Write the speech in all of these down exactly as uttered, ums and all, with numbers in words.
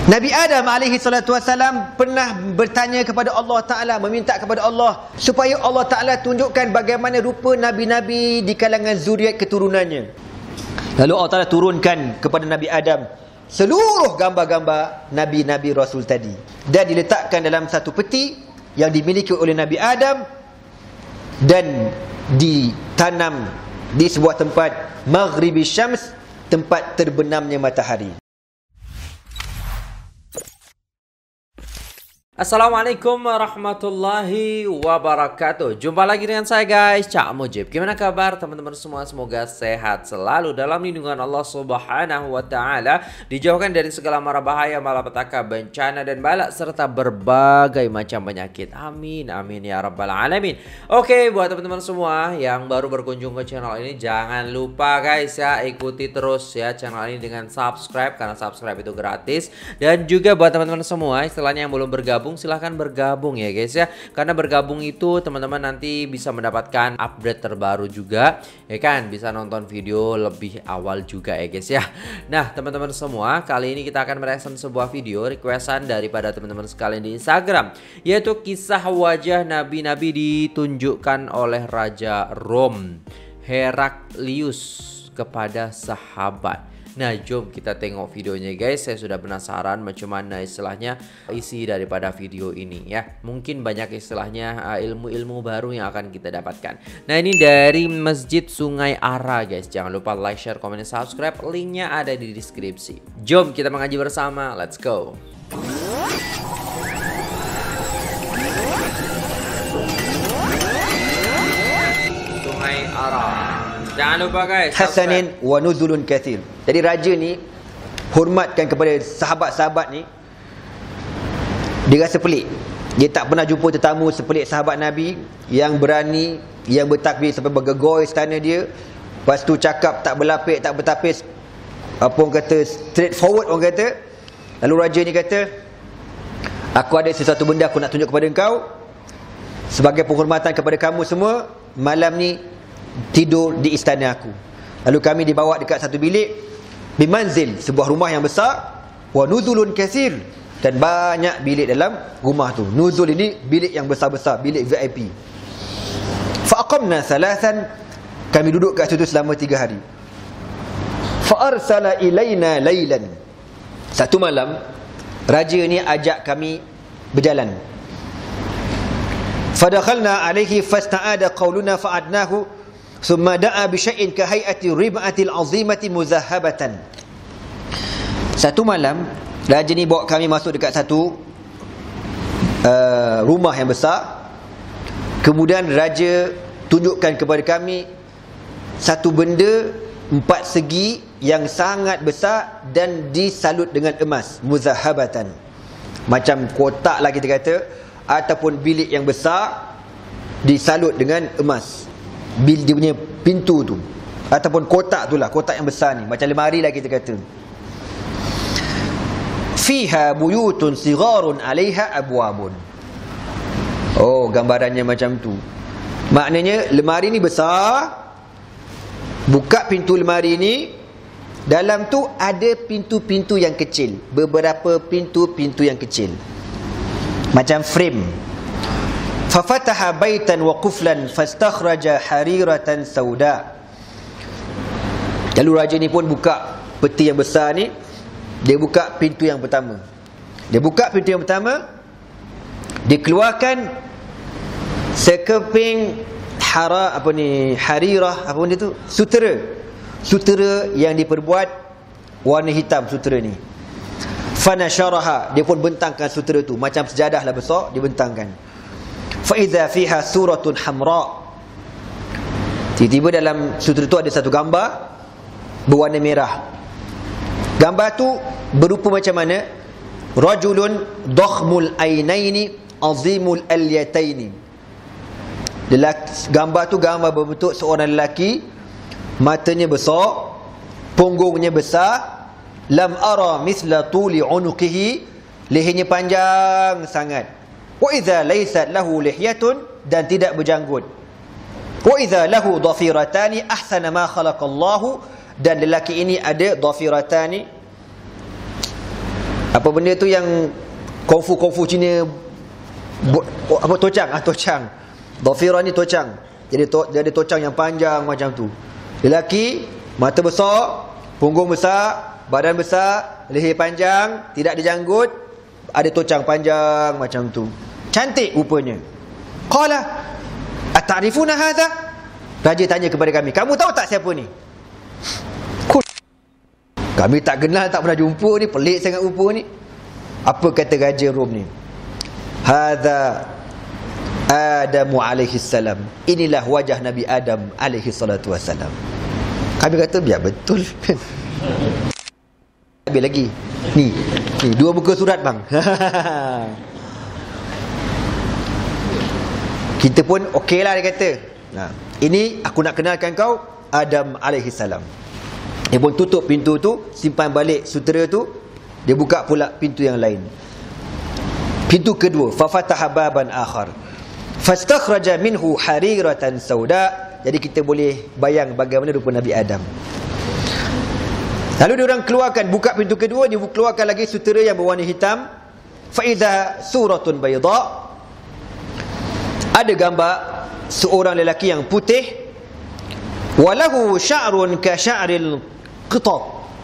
Nabi Adam alaihi salatu wasalam pernah bertanya kepada Allah Ta'ala, meminta kepada Allah supaya Allah Ta'ala tunjukkan bagaimana rupa Nabi-Nabi di kalangan zuriat keturunannya. Lalu Allah Ta'ala turunkan kepada Nabi Adam seluruh gambar-gambar Nabi-Nabi Rasul tadi, dan diletakkan dalam satu peti yang dimiliki oleh Nabi Adam dan ditanam di sebuah tempat Maghribi Syams, tempat terbenamnya matahari. Assalamualaikum warahmatullahi wabarakatuh. Jumpa lagi dengan saya guys, Cak Mujib. Gimana kabar teman-teman semua? Semoga sehat selalu dalam lindungan Allah Subhanahu wa taala, dijauhkan dari segala mara bahaya, malapetaka, bencana dan bala serta berbagai macam penyakit. Amin amin ya rabbal alamin. Oke, buat teman-teman semua yang baru berkunjung ke channel ini, jangan lupa guys ya, ikuti terus ya channel ini dengan subscribe, karena subscribe itu gratis. Dan juga buat teman-teman semua istilahnya yang belum bergabung, silahkan bergabung ya guys ya, karena bergabung itu teman-teman nanti bisa mendapatkan update terbaru juga ya kan, bisa nonton video lebih awal juga ya guys ya. Nah teman-teman semua, kali ini kita akan mereaction sebuah video requestan daripada teman-teman sekalian di Instagram, yaitu kisah wajah nabi-nabi ditunjukkan oleh Raja Rom Heraklius kepada sahabat. Nah jom kita tengok videonya guys. Saya sudah penasaran macam mana istilahnya isi daripada video ini ya. Mungkin banyak istilahnya ilmu-ilmu baru yang akan kita dapatkan. Nah ini dari Masjid Sungai Ara guys. Jangan lupa like, share, komen, dan subscribe. Linknya ada di deskripsi. Jom kita mengaji bersama. Let's go. Sungai Ara. Jangan lupa guys, Hasanin wa nuzulun kathir. Jadi raja ni hormatkan kepada sahabat-sahabat ni. Dia rasa pelik. Dia tak pernah jumpa tetamu sepelik sahabat Nabi yang berani, yang bertakbir sampai bergegoi istana dia. Lepas tu cakap tak berlapik, tak bertapis, apa orang kata, straight forward orang kata. Lalu raja ni kata, aku ada sesuatu benda aku nak tunjuk kepada engkau. Sebagai penghormatan kepada kamu semua, malam ni tidur di istana aku. Lalu kami dibawa dekat satu bilik bimanzil, sebuah rumah yang besar, wa nuzulun katsir, dan banyak bilik dalam rumah tu. Nuzul ini bilik yang besar-besar, bilik V I P. Fa aqamna thalathan, kami duduk kat situ selama tiga hari. Fa arsala ilaina lailan, satu malam raja ni ajak kami berjalan. Fadakhalna alaihi fasta'ada qawluna fa'adnahu thumma da'a bi syai'in ka hay'ati rib'atil 'azimati muzahhabatan. Satu malam raja ni bawa kami masuk dekat satu uh, rumah yang besar. Kemudian raja tunjukkan kepada kami satu benda empat segi yang sangat besar dan disalut dengan emas, muzahhabatan. Macam kotak lah kita kata, ataupun bilik yang besar disalut dengan emas. Bil dia punya pintu tu, ataupun kotak tu lah, kotak yang besar ni, macam lemari lah kita kata. Fiha buyutun sigharun 'alaiha abwabun. Oh, gambarannya macam tu. Maknanya lemari ni besar. Buka pintu lemari ni, dalam tu ada pintu-pintu yang kecil, beberapa pintu-pintu yang kecil, macam frame. Fafataha baitan wa quflan fastakhraja hariratan sauda. Lalu raja ni pun buka peti yang besar ni. Dia buka pintu yang pertama. Dia buka pintu yang pertama, dia keluarkan sekeping hara apa ni, harirah, apa benda tu? Sutera. Sutera yang diperbuat warna hitam, sutera ni. Fanasharaha, dia pun bentangkan sutera tu, macam sejadah lah besar, dia bentangkan. Faiza fiha suratun hamra. Tiba-tiba dalam sutera tu ada satu gambar berwarna merah. Gambar tu berupa macam mana? Rajulun dakhmul ainaini azimul alyataini. Gambar tu gambar berbentuk seorang lelaki, matanya besar, punggungnya besar, lam ara misla tuli unuqihi, lehernya panjang sangat. Wa idza laysat lahu lihyatun, dan tidak berjanggut. Wa idza lahu dhafiratani ahsana ma khalaqallahu, dan lelaki ini ada dhafiratani, Apa benda tu yang kungfu-kungfu Cina, bo, apa tocang, ah tocang. Dhafira ni tocang. Jadi to, jadi tocang yang panjang macam tu. Lelaki, mata besar, punggung besar, badan besar, leher panjang, tidak dijanggut, ada tocang panjang macam tu. Cantik rupanya. Qala ata'rifuna hadha? Raja tanya kepada kami, kamu tahu tak siapa ni? Kami tak kenal, tak pernah jumpa ni, pelik sangat rupa ni. Apa kata raja Rom ni? Hadza Adamu alaihi salam. Inilah wajah Nabi Adam alaihi salatu wassalam. Kami kata biar betul. Habis lagi. Ni, ni dua muka surat bang. Kita pun okey lah dia kata. Nah, ini aku nak kenalkan kau Adam alaihi salam. Dia pun tutup pintu tu, simpan balik sutera tu, dia buka pula pintu yang lain. Pintu kedua, fa fataha baban akhar. Fastakhraja minhu hariratan sauda. Jadi kita boleh bayang bagaimana rupa Nabi Adam. Lalu dia orang keluarkan, buka pintu kedua, dia keluarkan lagi sutera yang berwarna hitam. Fa idza suratun bayda. Ada gambar seorang lelaki yang putih, walahu sya'run ka sya'ril qitat.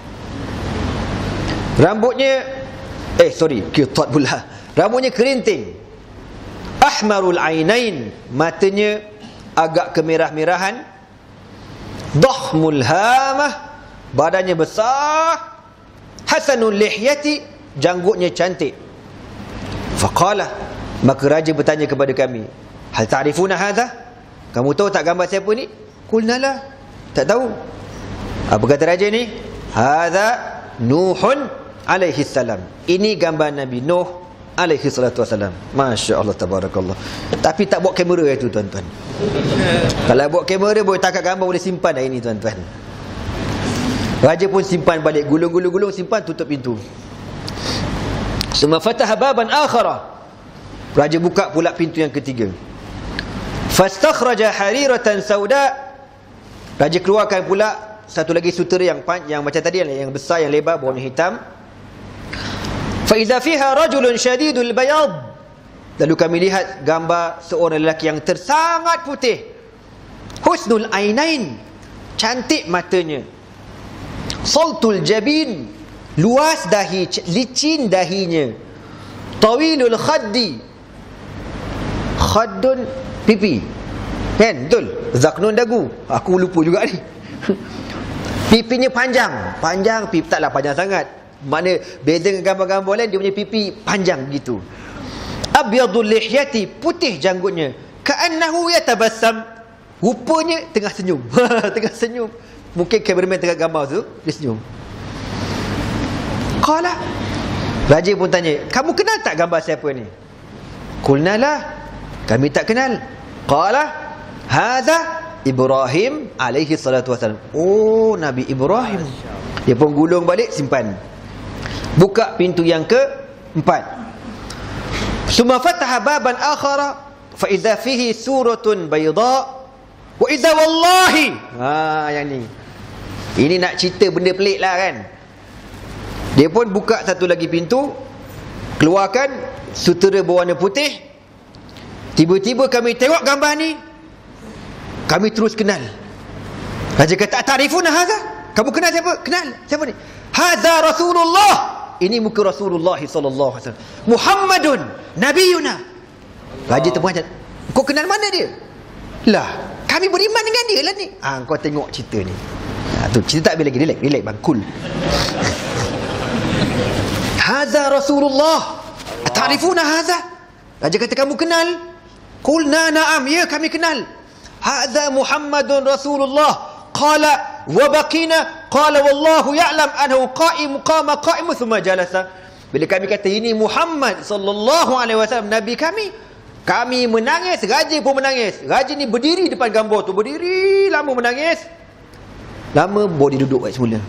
Rambutnya eh sorry, qitat pula. Rambutnya kerinting. Ahmarul ainain, matanya agak kemerah-merahan. Dahmul hamah, badannya besar. Hasanul lihyati, janggutnya cantik. Faqala, maka raja bertanya kepada kami, hal ta'rifuna hadha? Kamu tahu tak gambar siapa ni? Qulna la, tak tahu. Apa kata raja ni? Hadza Nuhun alaihi salam. Ini gambar Nabi Nuh alaihi salatu wasalam. Masya-Allah tabarakallah. Tapi tak bawa kamera itu tuan-tuan. Kalau bawa kamera boleh tangkap gambar, boleh simpan dah ini tuan-tuan. Raja pun simpan balik, gulung-gulung-gulung, simpan, tutup pintu. Summa fataha baban akhara. Raja buka pula pintu yang ketiga. Fastakhraja hariratan sauda. Raja keluarkan pula satu lagi sutera yang yang macam tadi, yang, yang besar, yang lebar, berwarna hitam. Fa idza fiha rajulun shadidul bayad. Lalu kami lihat gambar seorang lelaki yang tersangat putih. Husnul ainain, cantik matanya. Saltul jabin, luas dahi, licin dahinya. Tawilul khaddi, khaddun pipi, kan? Betul? Zaknun dagu, aku lupa juga ni. Pipinya panjang, panjang pipi, taklah panjang sangat. Mana beza dengan gambar-gambar lain, dia punya pipi panjang gitu. Abyadul lihyati, putih janggutnya. Ka'annahu yatabassam, rupanya tengah senyum. Tengah senyum. Mungkin kameraman tengah gambar tu, dia senyum. Qala, raja pun tanya, kamu kenal tak gambar siapa ni? Qulna la, kami tak kenal. Qala, hadza Ibrahim alaihi salatu wasallam. Oh, Nabi Ibrahim. Dia pun gulung balik, simpan. Buka pintu yang keempat. Summa fataha baban akhara fa idza fihi suratun bayda wa idza wallahi. Ha, yang ni. Ini nak cerita benda pelik lah kan. Dia pun buka satu lagi pintu, keluarkan sutera berwarna putih. Tiba-tiba kami tengok gambar ni, kami terus kenal. Raja kata, "Ta'rifuna hadha?" Kamu kenal siapa? Kenal. Siapa ni? Hadza Rasulullah. Ini muka Rasulullah sallallahu alaihi wasallam. Muhammadun nabiyuna. Raja terperanjat. Kau kenal mana dia? Lah, kami beriman dengan dia lah ni. Ah, kau tengok cerita ni. Ha, tu cerita tak habis lagi. Relax, relax bang, cool. Hadza Rasulullah. Ta'rifuna hadza? Raja kata, kamu kenal? Qulna na'am, ya kami kenal. Hadza Muhammadun Rasulullah. Qala wa baqina qala wallahu ya'lam annahu qa'im qama qa'im thumma jalasa. Bila kami kata ini Muhammad sallallahu alaihi wasallam nabi kami, kami menangis, raja pun menangis. Raja ni berdiri depan gambar tu, berdiri lama menangis. Lama baru dia duduk balik semula.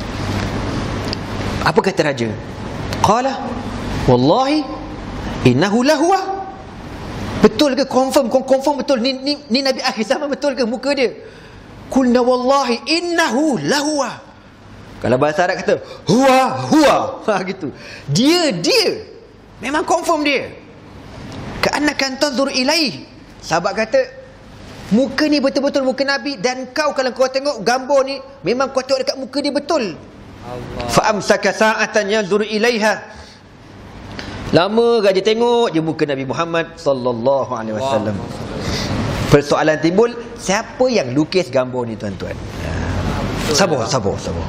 Apa kata raja? Qala wallahi innahu lahuwa. Betul ke? Confirm, confirm betul ni ni, ni nabi akhir zaman, betul ke muka dia? Qulna wallahi innahu lahuwa. Kalau bahasa Arab kata huwa huwa, ha gitu. Dia dia. Memang confirm dia. Ka'annaka tanzur ilaih. Sahabat kata, muka ni betul-betul muka Nabi, dan kau kalau kau tengok gambar ni memang kau tengok dekat muka dia betul. Allah. Fa amsaka sa'atan yanzur ilaiha. Lama raja tengok je muka Nabi Muhammad sallallahu alaihi wasallam. Persoalan timbul, siapa yang lukis gambar ni tuan-tuan? Sabar, sabar, sabar.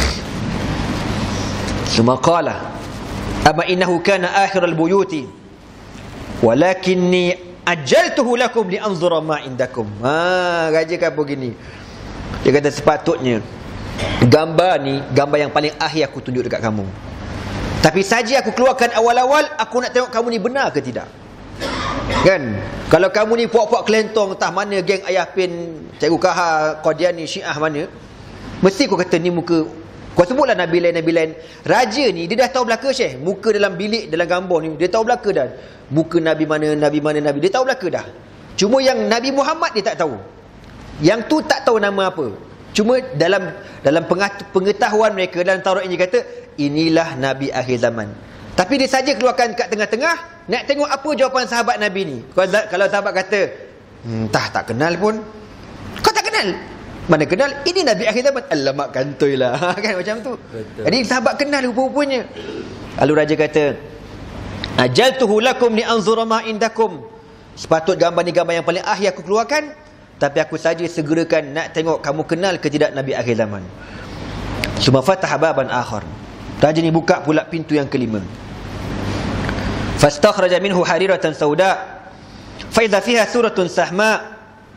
Suma qala, amma innahu kana akhirul buyuti walakinni ajaltuhu lakum li anzura ma indakum. Ha, raja kata begini. Dia kata sepatutnya gambar ni gambar yang paling akhir aku tunjuk dekat kamu. Tapi saja aku keluarkan awal-awal, aku nak tengok kamu ni benar ke tidak. Kan? Kalau kamu ni puak-puak kelentong entah mana geng ayah pin Cikgu Kahar, Qadiani, Syiah mana, mesti kau kata ni muka. Kau sebutlah Nabi lain, Nabi lain. Raja ni dia dah tahu belaka Syekh. Muka dalam bilik, dalam gambar ni dia tahu belaka dah. Muka Nabi mana, Nabi mana, Nabi. Dia tahu belaka dah. Cuma yang Nabi Muhammad dia tak tahu. Yang tu tak tahu nama apa. Cuma dalam dalam pengetahuan mereka, dalam Taurat ini kata inilah Nabi akhir zaman. Tapi dia saja keluarkan kat tengah-tengah, nak tengok apa jawapan sahabat Nabi ni. Kalau, kalau sahabat kata entah tak kenal pun. Kau tak kenal? Mana kenal? Ini Nabi akhir zaman. Alamak kantoi lah. Kan macam tu. Betul. Jadi sahabat kenal rupa-rupanya. Lalu raja kata, ajaltuhu lakum li anzura ma indakum. Sepatut gambar ni gambar yang paling akhir aku keluarkan, tapi aku saja segerakan nak tengok kamu kenal ke tidak Nabi akhir zaman. Suma fataha baban akhar. Raja ni buka pula pintu yang kelima. Fastakhraja minhu hariratan sauda fa idza fiha suratun sahma.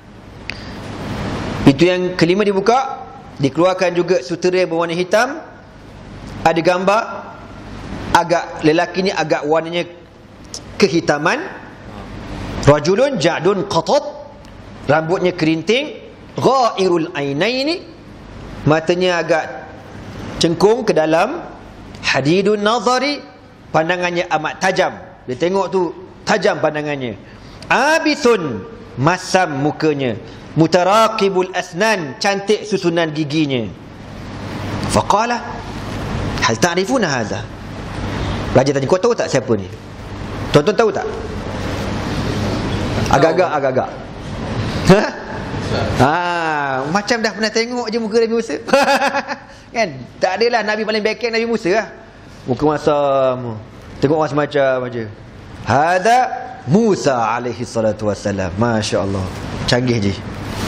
Pintu yang kelima dibuka, dikeluarkan juga sutera berwarna hitam, ada gambar, agak lelaki ni agak warnanya kehitaman. Rajulun ja'dun qatat, rambutnya kerinting, ghairul ainaini, matanya agak cengkung ke dalam, hadidun nazari, pandangannya amat tajam. Dia tengok tu tajam pandangannya. Abisun, masam mukanya, mutaraqibul asnan, cantik susunan giginya. Faqala hal ta'rifuna hadha. Raja tanya, kau tahu tak siapa ni? Tuan-tuan tahu tak? Agak-agak agak-agak. Ha? Ha, macam dah pernah tengok je muka Nabi Musa. Kan? Tak adalah Nabi paling beken Nabi Musa lah. Muka masam, tengok orang semacam aja. Hada Musa alaihi salatu wassalam. Masya-Allah. Canggih je.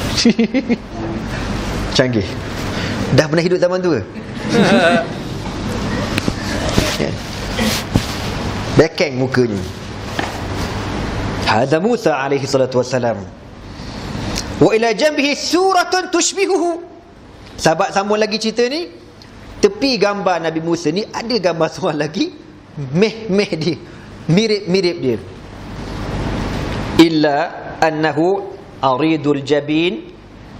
Canggih. Dah pernah hidup zaman tu ke? Bekeng mukanya. Hada Musa alaihi salatu wassalam. Wa ila jambihi suratun tushbihuhu. Sahabat sambung lagi cerita ni. Tepi gambar Nabi Musa ni ada gambar seorang lagi, meh-meh dia, mirip-mirip dia. Illa annahu aridul jabin.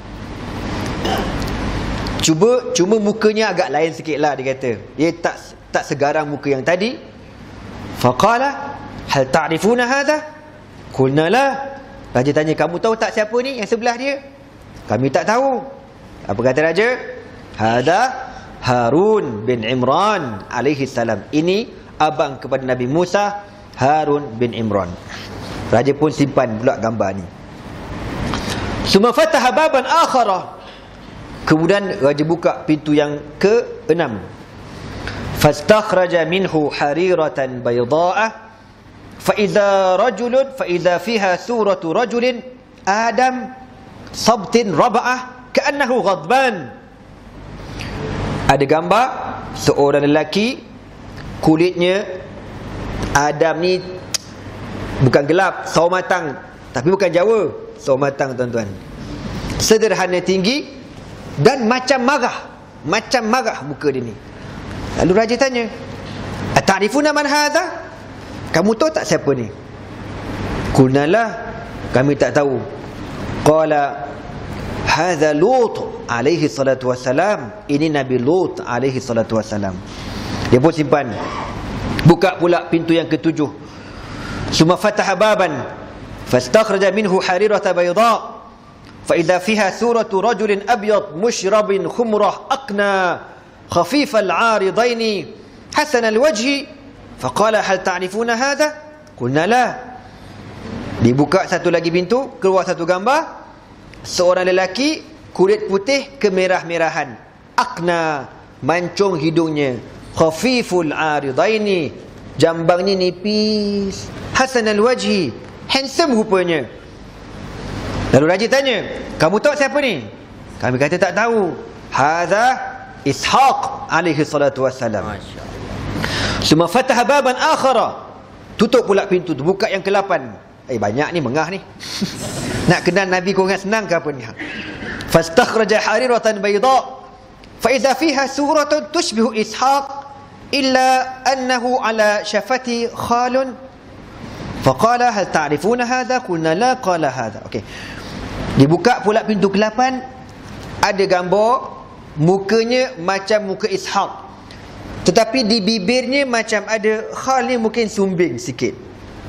Cuba cuma mukanya agak lain sikitlah, dia kata. Dia tak tak segarang muka yang tadi. Faqala hal ta'rifuna hadha? Qulna la. Raja tanya, kamu tahu tak siapa ni yang sebelah dia? Kami tak tahu. Apa kata raja? Hadha Harun bin Imran alaihi salam. Ini abang kepada Nabi Musa, Harun bin Imran. Raja pun simpan pula gambar ni. Suma fataha baban akhara. Kemudian raja buka pintu yang keenam. Fastakhraja minhu hariratan bayda'a fa idza rajulun fa idza fiha suratu rajulin adam sabtin raba'ah ka'annahu ghadban. Ada gambar seorang lelaki, kulitnya Adam ni bukan gelap, sawo matang, tapi bukan Jawa, sawo matang tuan-tuan. Sederhana, tinggi dan macam marah, macam marah muka dia ni. Lalu raja tanya, "Ata'rifuna man hadha?" Kamu tahu tak siapa ni? Qulna la, kami tak tahu. Qala hadza Lut alaihi salatu wassalam. Ini Nabi Lut alaihi salatu wassalam. Dia pun simpan. Buka pula pintu yang ketujuh. Suma fataha baban fastakhraja minhu harirata bayda fa idza fiha suratu rajulin abyad mushrabin khumrah aqna خفيف العارضين حسن الوجه فقال هل تعرفون هذا قلنا لا. Dibuka satu lagi pintu, keluar satu gambar, seorang lelaki kulit putih kemerah-merahan, akna, mancung hidungnya, khafiful aridaini, jambangnya nipis, hasanal wajhi, handsome rupanya. Lalu raja tanya, kamu tahu siapa ni? Kami kata tak tahu. Hadza Ishaq alaihi salatu wassalam. Masyaallah. Suma fataha baban akhara, tutup pula pintu tu, buka yang ke-lapan. Eh banyak ni mengah ni. Nak kenal Nabi kau ingat senang ke apa ni? Fastakhraja hariratan bayda fa idza fiha suratun tushbihu Ishaq illa annahu ala shafati khalun faqala hal ta'rifuna hadha qulna la qala hadha. Okey. Dibuka pula pintu ke-lapan, ada gambar mukanya macam muka Ishaq, tetapi di bibirnya macam ada khal ni, mungkin sumbing sikit.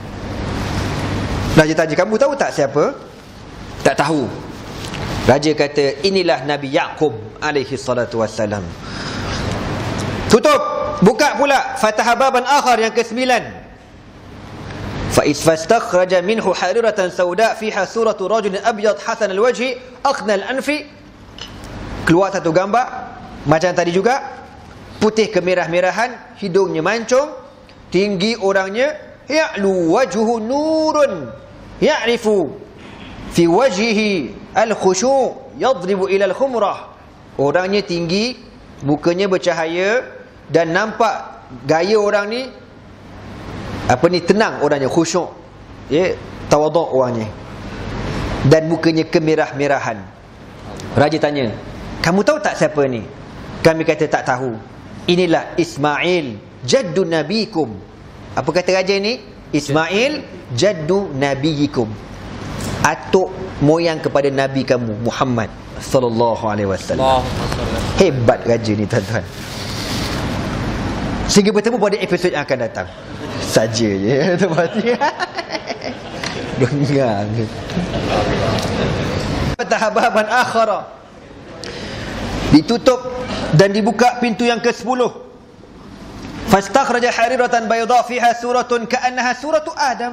Raja tanya, kamu tahu tak siapa? Tak tahu. Raja kata, inilah Nabi Yaqub alaihi salatu wassalam. Tutup, buka pula fataha baban akhar yang ke-sembilan. Fa isfastakhraja minhu hariratan sauda fiha suratu rajulin abyad hasan alwajhi aqna alanfi. Keluar satu gambar macam tadi juga, putih kemerah-merahan, hidungnya mancung, tinggi orangnya, ya'lu wajhu nurun ya'rifu fi wajhihi al-khushu' yadribu ila al-khumrah. Orangnya tinggi, mukanya bercahaya, dan nampak gaya orang ni apa ni, tenang orangnya, khusyuk, ya, tawaduk orangnya, dan mukanya kemerah-merahan. Raja tanya, kamu tahu tak siapa ni? Kami kata tak tahu. Inilah Ismail jaddu nabikum. Apa kata raja ni? Ismail jaddu nabiyikum, atuk moyang kepada nabi kamu Muhammad sallallahu alaihi wasallam. Hebat raja ni tuan-tuan. Sehingga bertemu pada episod yang akan datang. Saja je tuan-tuan. Bengang. Fatahababan akhara. Ditutup dan dibuka pintu yang ke-sepuluh. Fastakhraja hariratan bayda fiha suratun ka'annaha suratu Adam.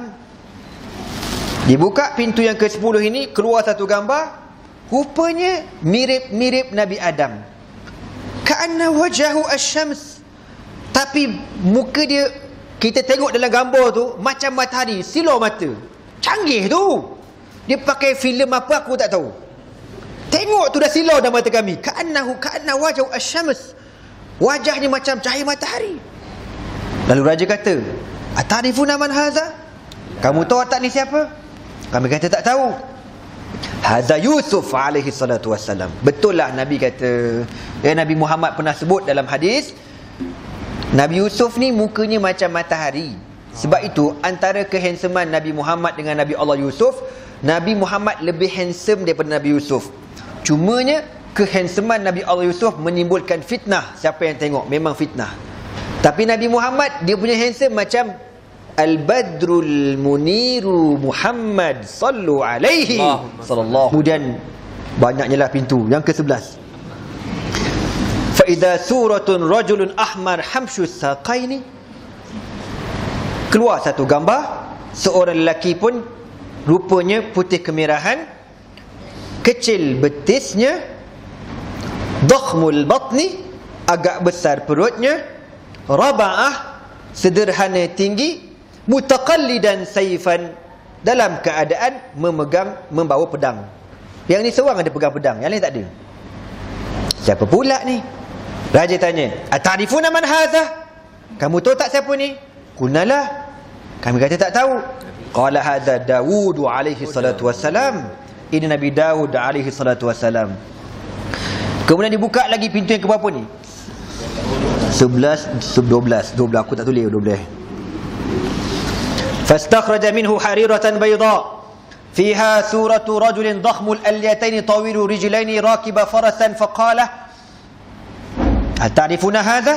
Dibuka pintu yang ke-sepuluh ini, keluar satu gambar, rupanya mirip-mirip Nabi Adam. Ka'anna wajahu asy-syams. Tapi muka dia, kita tengok dalam gambar tu macam matahari, silau mata. Canggih tu. Dia pakai filem apa aku tak tahu. Tengok tu dah silau dalam mata kami. Ka'annahu ka'anna wajahu asy-syams. Wajahnya macam cahaya matahari. Lalu raja kata, atarifuna man hadza? Kamu tahu tak ni siapa? Kami kata tak tahu. Hadza Yusuf alaihi salatu wassalam. Betul lah Nabi kata, ya, Nabi Muhammad pernah sebut dalam hadis, Nabi Yusuf ni mukanya macam matahari. Sebab itu antara kehandsoman Nabi Muhammad dengan Nabi Allah Yusuf, Nabi Muhammad lebih handsome daripada Nabi Yusuf. Cumanya kehandsoman Nabi Allah Yusuf menimbulkan fitnah. Siapa yang tengok memang fitnah. Tapi Nabi Muhammad, dia punya handsome macam Al-Badrul Muniru Muhammad sallu alaihi sallallahu. Kemudian banyaknya lah pintu yang ke-sebelas. Fa idza suratun rajulun ahmar hamshu saqaini. Keluar satu gambar, seorang lelaki pun rupanya putih kemerahan, kecil betisnya, dakhmul batni, agak besar perutnya, raba'ah, sederhana tinggi, mutaqallidan saifan, dalam keadaan memegang, membawa pedang. Yang ni seorang ada pegang pedang, yang lain tak ada. Siapa pula ni? Raja tanya, atarifuna man hadha? Kamu tahu tak siapa ni? Kunalah. Kami kata tak tahu. Qala hadha Dawud alaihi salatu wassalam. Ini Nabi Daud alaihi salatu wassalam. Kemudian dibuka lagi pintu yang keberapa ni? sebelas, dua belas, dua belas, aku tak tulis dua belas. Fastakhraja minhu hariratan bayda fiha suratu rajulin dakhmul alyataini tawilu rijlaini rakiba farasan faqala hal ta'rifuna hadha?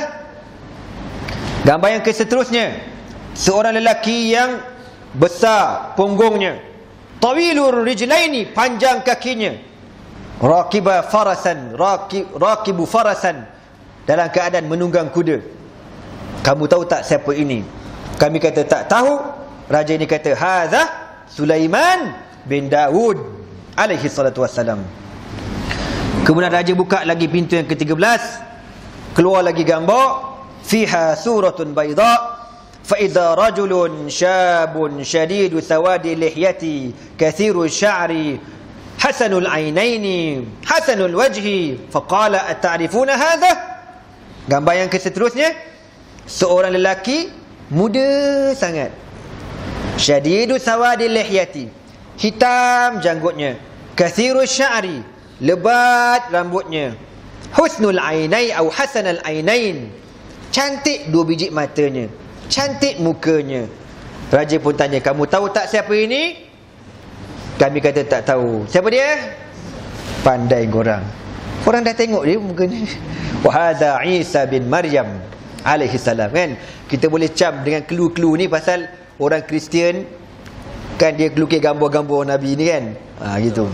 Gambar yang keseterusnya, seorang lelaki yang besar punggungnya, tawilur rijlaini, panjang kakinya, rakiba farasan, raki, rakibu farasan, dalam keadaan menunggang kuda. Kamu tahu tak siapa ini? Kami kata tak tahu. Raja ini kata, hadza Sulaiman bin Daud alaihi salatu wassalam. Kemudian raja buka lagi pintu yang ke tiga belas. Keluar lagi gambar, fiha suratun bayda fa idza rajulun syabun syadidu sawadi lihyati kathiru sya'ri hasanul ainaini hasanul wajhi faqala ata'rifuna hadha. Gambar yang keseterusnya, seorang lelaki muda sangat, syadidu sawadi lihyati, hitam janggutnya, kathiru sya'ri, lebat rambutnya, husnul ainai atau hasanal ainain, cantik dua biji matanya, cantik mukanya. Raja pun tanya, kamu tahu tak siapa ini? Kami kata tak tahu. Siapa dia? Pandai korang. Korang dah tengok dia mukanya. Wa hadza Isa bin Maryam alaihi salam, kan? Kita boleh cam dengan clue-clue ni pasal orang Kristian kan, dia lukis gambar-gambar Nabi ni kan. Ha, gitu.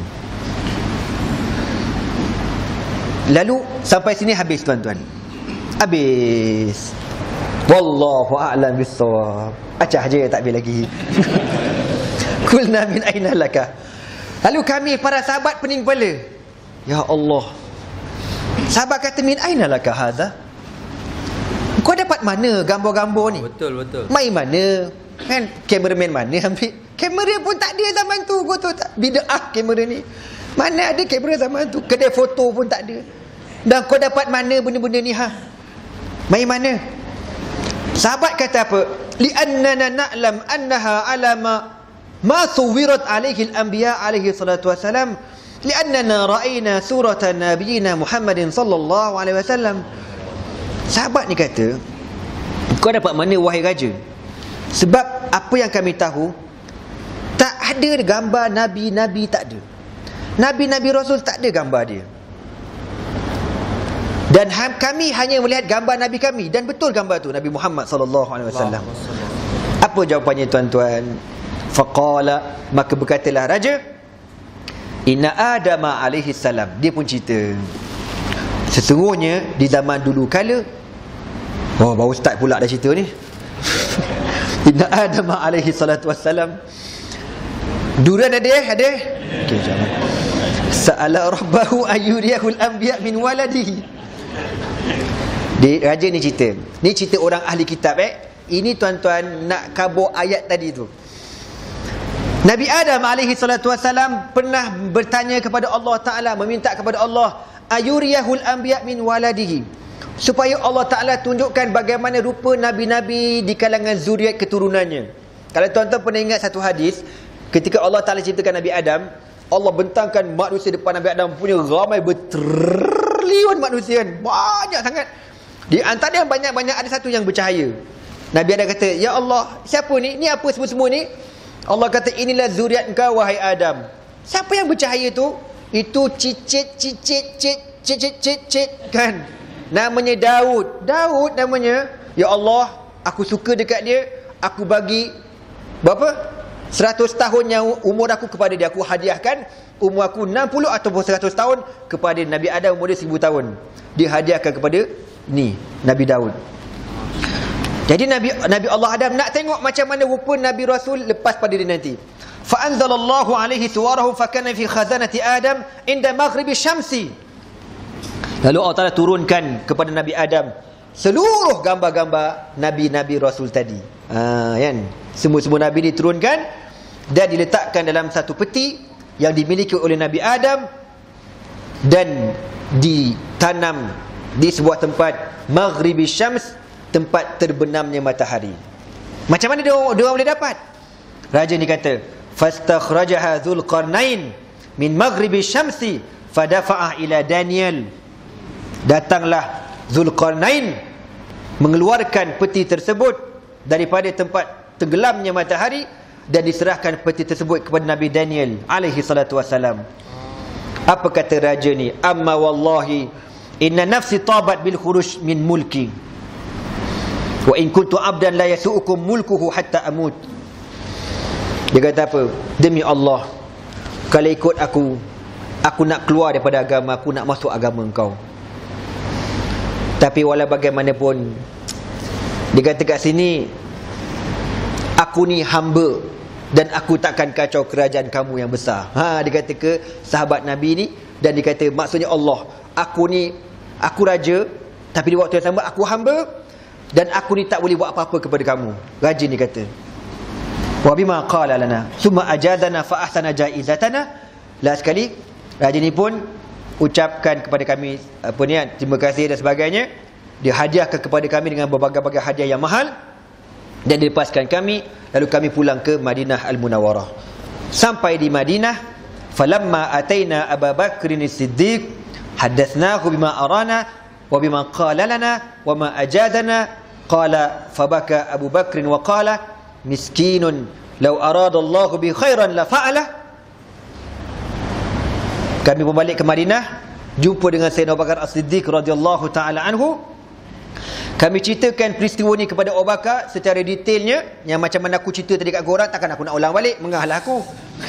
Lalu sampai sini habis tuan-tuan. Habis. Wallahu a'lam bissawab. Acah je tak habis lagi. Kulna min aina laka. Lalu kami para sahabat pening kepala. Ya Allah. Sahabat kata, min aina laka hadza? Kau dapat mana gambar-gambar ni? Betul betul. Mai mana? Kan kameraman mana ambil? Kamera pun tak ada zaman tu. Kau tahu tak? Bid'ah kamera ni. Mana ada kamera zaman tu? Kedai foto pun tak ada. Dan kau dapat mana benda-benda ni ha? Mai mana? Sahabat kata apa? Li'annana na'lam annaha alama ma suwirat alaihi al-anbiya alaihi salatu wassalam. Li'annana ra'ayna suratan nabiyina Muhammadin sallallahu alaihi wasallam. Sahabat ni kata, kau dapat mana wahai raja? Sebab apa yang kami tahu, tak ada gambar nabi-nabi, tak ada. Nabi-nabi Rasul tak ada gambar dia. Dan kami hanya melihat gambar Nabi kami. Dan betul gambar tu Nabi Muhammad sallallahu alaihi wasallam. Apa jawapannya tuan-tuan? Faqala, maka berkatalah raja, inna Adam alaihi salam. Dia pun cerita, sesungguhnya di zaman dulu kala. Oh, baru start pula dah cerita ni. Inna Adam alaihi salatu wassalam. Durian ada? Ada? Okey, jangan. Sa'ala rabbahu ayyuriyahul anbiya min waladihi. Di raja ni cerita. Ni cerita orang ahli kitab eh. Ini tuan-tuan nak kabur ayat tadi tu. Nabi Adam alaihi salatu wassalam pernah bertanya kepada Allah Taala, meminta kepada Allah, ayyuriyahul anbiya min waladihi, supaya Allah Taala tunjukkan bagaimana rupa nabi-nabi di kalangan zuriat keturunannya. Kalau tuan-tuan pernah ingat satu hadis, ketika Allah Taala ciptakan Nabi Adam, Allah bentangkan manusia depan Nabi Adam punya ramai bertrilion manusia kan, banyak sangat. Di antara yang banyak-banyak ada satu yang bercahaya. Nabi Adam kata, ya Allah, siapa ni? Ni apa semua-semua ni? Allah kata, inilah zuriat engkau wahai Adam. Siapa yang bercahaya tu? Itu cicit cicit cicit cicit cicit kan. Namanya Daud. Daud namanya. Ya Allah, aku suka dekat dia. Aku bagi berapa? seratus tahun yang umur aku kepada dia. Aku hadiahkan umur aku enam puluh ataupun seratus tahun kepada Nabi Adam, umur dia seribu tahun. Dia hadiahkan kepada ni Nabi Daud. Jadi Nabi Nabi Allah Adam nak tengok macam mana rupa Nabi Rasul lepas pada dia nanti. Fa anzalallahu alaihi suwarahu fa kana fi khazanati Adam inda maghribi syamsi. Lalu Allah Taala turunkan kepada Nabi Adam seluruh gambar-gambar nabi-nabi Rasul tadi. Ha, kan? Semua-semua nabi diturunkan dan diletakkan dalam satu peti yang dimiliki oleh Nabi Adam dan ditanam di sebuah tempat maghribi syams, tempat terbenamnya matahari. Macam mana dia, dia boleh dapat? Raja ni kata, fastakhrajaha Dzulqarnain min maghribi syamsi fadafa'ah ila Daniel. Datanglah Dzulqarnain mengeluarkan peti tersebut daripada tempat tenggelamnya matahari dan diserahkan peti tersebut kepada Nabi Daniel alaihi salatu wassalam. Apa kata raja ni? Amma wallahi inna nafsi tabat bil khuruj min mulki wa in kuntu abdan la yasu'ukum mulkuhu hatta amut. Dia kata apa? Demi Allah, kalau ikut aku, aku nak keluar daripada agama, aku nak masuk agama engkau. Tapi walau bagaimanapun, dikata kat sini, aku ni hamba dan aku takkan kacau kerajaan kamu yang besar. Ha, dikata ke sahabat Nabi ni, dan dikata maksudnya Allah, aku ni aku raja, tapi di waktu yang sama aku hamba, dan aku ni tak boleh buat apa-apa kepada kamu. Raja ni kata, wa bima qala lana thumma ajadana fa ahsana jaizatana. Last sekali raja ni pun ucapkan kepada kami apa ni, terima kasih dan sebagainya. Dia hadiahkan kepada kami dengan berbagai-bagai hadiah yang mahal, dan dilepaskan kami. Lalu kami pulang ke Madinah Al-Munawwarah. Sampai di Madinah, falamma ataina Abu Bakr as-Siddiq hadatsnahu bima arana wa bima qala lana wa ma ajadana. Qala fabaka Abu Bakr wa qala miskinun law arada Allah bi khairan la fa'ala. Kami berbalik ke Madinah, jumpa dengan Sayyidina Abu Bakar As-Siddiq radhiyallahu taala anhu. Kami ceritakan peristiwa ni kepada Abu Bakar secara detailnya, yang macam mana aku cerita tadi kat korang, takkan aku nak ulang balik, mengahlah aku.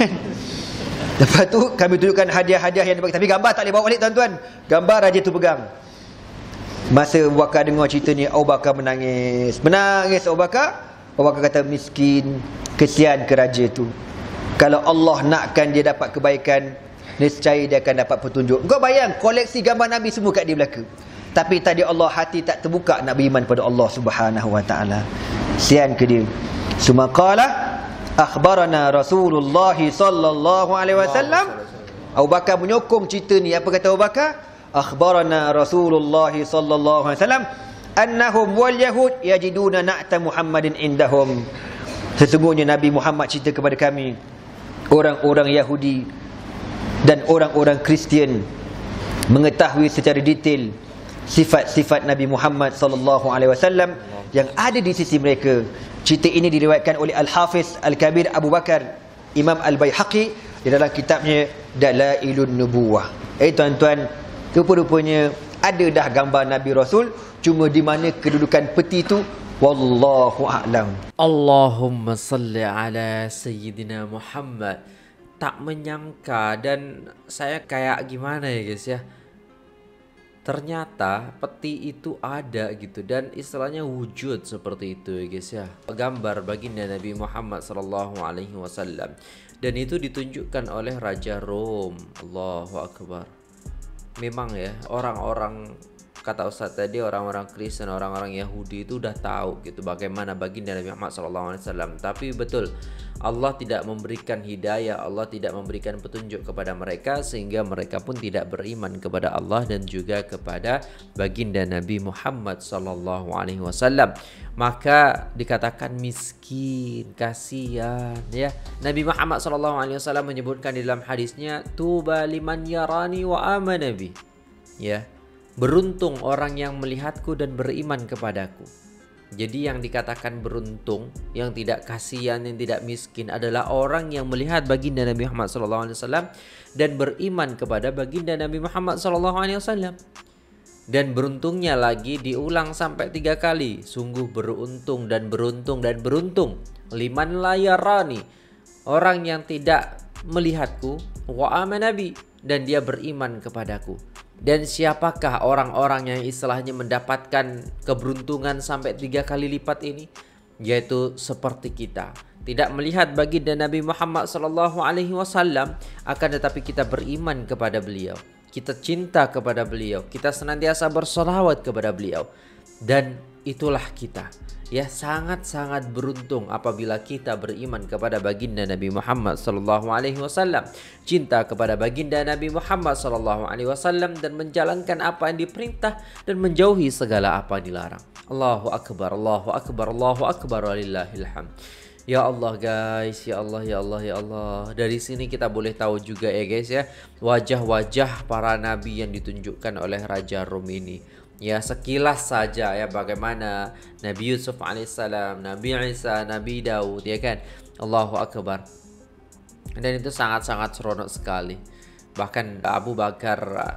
Lepas tu kami tunjukkan hadiah-hadiah yang dibagi, tapi gambar tak boleh bawa balik tuan-tuan. Gambar raja tu pegang. Masa Abu Bakar dengar cerita ni, Abu Bakar menangis. Menangis Abu Bakar. Abu Bakar kata, miskin, kesian ke raja tu. Kalau Allah nakkan dia dapat kebaikan, nescaya dia akan dapat petunjuk. Kau bayang, koleksi gambar Nabi semua kat dia belaka. Tapi tadi Allah hati tak terbuka nak beriman pada Allah Subhanahu wa taala. Sian ke dia. Suma qala akhbarana Rasulullah sallallahu alaihi wasallam. Abu Bakar menyokong cerita ni. Apa kata Abu Bakar? Akhbarana Rasulullah sallallahu alaihi wasallam annahum wal yahud yajiduna na'ta Muhammadin indahum. Sesungguhnya Nabi Muhammad cerita kepada kami, orang-orang Yahudi dan orang-orang Kristian mengetahui secara detail sifat-sifat Nabi Muhammad sallallahu alaihi wasallam yang ada di sisi mereka. Cerita ini diriwayatkan oleh Al-Hafiz Al-Kabir Abu Bakar Imam Al-Baihaqi di dalam kitabnya Dalailun Nubuwah. Eh tuan-tuan, rupa-rupanya ada dah gambar Nabi Rasul, cuma di mana kedudukan peti tu wallahu a'lam. Allahumma salli ala Sayyidina Muhammad. Tak menyangka, dan saya kayak gimana ya guys ya, ternyata peti itu ada gitu, dan istilahnya wujud seperti itu ya guys ya, gambar baginda Nabi Muhammad sallallahu alaihi wasallam, dan itu ditunjukkan oleh Raja Rom. Allahu Akbar. Memang ya, orang-orang, kata Ustaz tadi, orang-orang Kristen, orang-orang Yahudi itu udah tahu gitu bagaimana baginda Nabi Muhammad sallallahu alaihi wasallam. Tapi betul, Allah tidak memberikan hidayah, Allah tidak memberikan petunjuk kepada mereka, sehingga mereka pun tidak beriman kepada Allah dan juga kepada baginda Nabi Muhammad sallallahu alaihi wasallam. Maka dikatakan miskin, kasihan ya. Nabi Muhammad sallallahu alaihi wasallam menyebutkan di dalam hadisnya, tuba liman yarani wa amana bi. Ya. Beruntung orang yang melihatku dan beriman kepadaku. Jadi yang dikatakan beruntung, yang tidak kasihan, yang tidak miskin adalah orang yang melihat baginda Nabi Muhammad sallallahu alaihi wasallam dan beriman kepada baginda Nabi Muhammad sallallahu alaihi wasallam. Dan beruntungnya lagi diulang sampai tiga kali. Sungguh beruntung dan beruntung dan beruntung. Liman la yarani, orang yang tidak melihatku, wa amana bi, dan dia beriman kepadaku. Dan siapakah orang-orang yang istilahnya mendapatkan keberuntungan sampai tiga kali lipat ini? Yaitu seperti kita, tidak melihat baginda Nabi Muhammad sallallahu alaihi wasallam, akan tetapi kita beriman kepada beliau, kita cinta kepada beliau, kita senantiasa bersolawat kepada beliau. Dan itulah kita, ya, sangat-sangat beruntung apabila kita beriman kepada baginda Nabi Muhammad sallallahu alaihi wasallam, cinta kepada baginda Nabi Muhammad sallallahu alaihi wasallam, dan menjalankan apa yang diperintah dan menjauhi segala apa yang dilarang. Allahu akbar, Allahu akbar, Allahu akbar, walillahil hamd. Ya Allah guys, ya Allah, ya Allah, ya Allah. Dari sini kita boleh tahu juga ya guys ya, wajah-wajah para nabi yang ditunjukkan oleh Raja Rom ini. Ya, sekilas saja ya, bagaimana Nabi Yusuf alaihissalam, Nabi Isa, Nabi Daud, ya kan. Allahu Akbar. Dan itu sangat-sangat seronok sekali. Bahkan Abu Bakar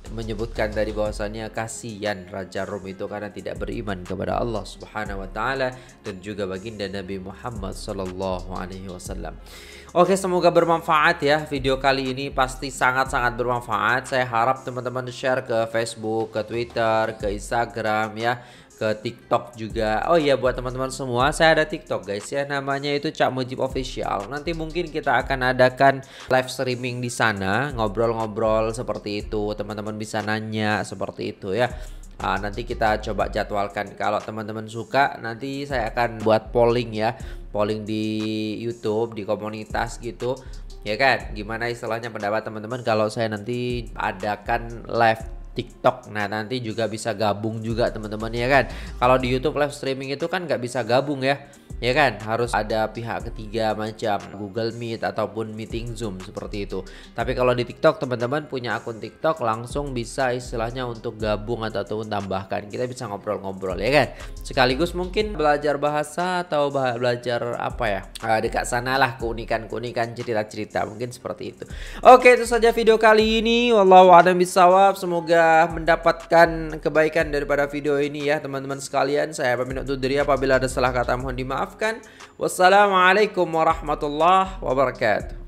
menyebutkan tadi bahwasannya kasihan Raja Rum itu karena tidak beriman kepada Allah Subhanahu wa taala dan juga baginda Nabi Muhammad sallallahu alaihi wasallam. Oke, semoga bermanfaat ya video kali ini, pasti sangat-sangat bermanfaat. Saya harap teman-teman share ke Facebook, ke Twitter, ke Instagram ya, ke TikTok juga. Oh iya, buat teman-teman semua, saya ada TikTok guys ya, namanya itu Cak Mujib Official. Nanti mungkin kita akan adakan live streaming di sana, ngobrol-ngobrol seperti itu. Teman-teman bisa nanya seperti itu ya. Nah, nanti kita coba jadwalkan. Kalau teman-teman suka, nanti saya akan buat polling ya, polling di YouTube, di komunitas gitu, ya kan? Gimana istilahnya pendapat teman-teman kalau saya nanti adakan live TikTok. Nah, nanti juga bisa gabung juga teman-teman ya kan. Kalau di YouTube live streaming itu kan nggak bisa gabung ya, ya kan, harus ada pihak ketiga macam Google Meet ataupun meeting Zoom seperti itu. Tapi kalau di TikTok, teman-teman punya akun TikTok langsung bisa istilahnya untuk gabung ataupun tambahkan, kita bisa ngobrol-ngobrol ya kan, sekaligus mungkin belajar bahasa atau bah belajar apa ya, nah, dekat sanalah keunikan-keunikan cerita-cerita, mungkin seperti itu. Oke, itu saja video kali ini. Wallahu a'lam bishawab. Semoga mendapatkan kebaikan daripada video ini ya teman-teman sekalian. Saya pamit undur diri, apabila ada salah kata mohon dimaafkan. Wassalamualaikum warahmatullahi wabarakatuh.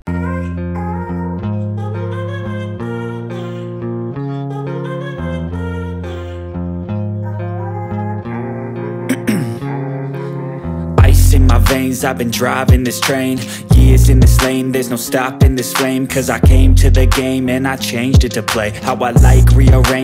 In my veins, I've been driving this train, years in this lane, there's no stopping this flame, cause I came to the game and I changed it to play how I like, rearrange